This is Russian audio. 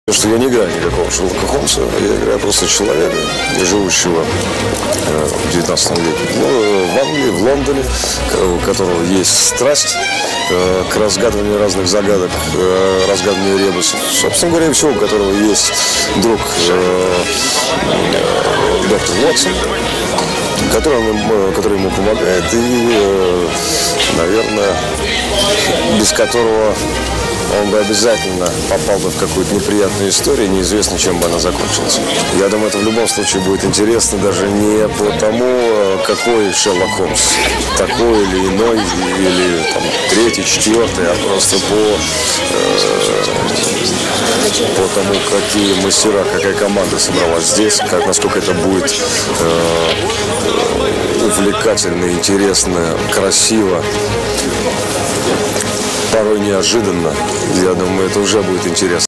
Что я не играю никакого Шерлока Холмса, я играю просто человека, живущего в 19 веке, в Англии, в Лондоне, у которого есть страсть к разгадыванию разных загадок, разгадыванию ребусов. Собственно говоря, всего, у которого есть друг доктор Уотсон, который ему помогает и, наверное, без которого он бы обязательно попал бы в какую-то неприятную историю, неизвестно, чем бы она закончилась. Я думаю, это в любом случае будет интересно даже не по тому, какой Шерлок Холмс, такой или иной, или там, третий, четвертый, а просто по тому, какие мастера, какая команда собралась здесь, насколько это будет увлекательно, интересно, красиво. Порой неожиданно. Я думаю, это уже будет интересно.